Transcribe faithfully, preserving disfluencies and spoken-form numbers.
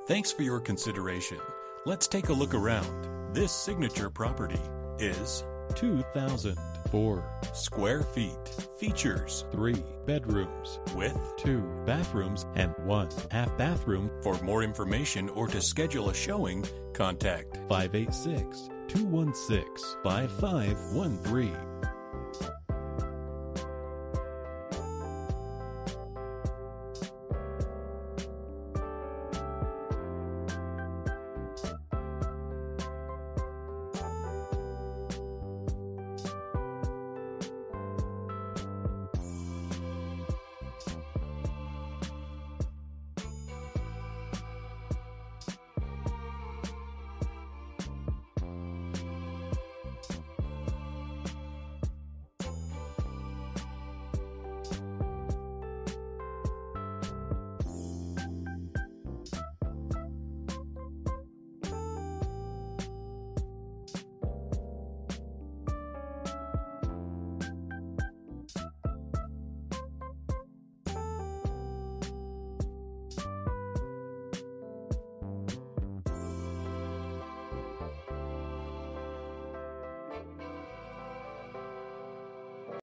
Thanks for your consideration. Let's take a look around. This signature property is two thousand four square feet. Features three bedrooms with two bathrooms and one half bathroom. For more information or to schedule a showing, contact five eight six, two one six, five five one three.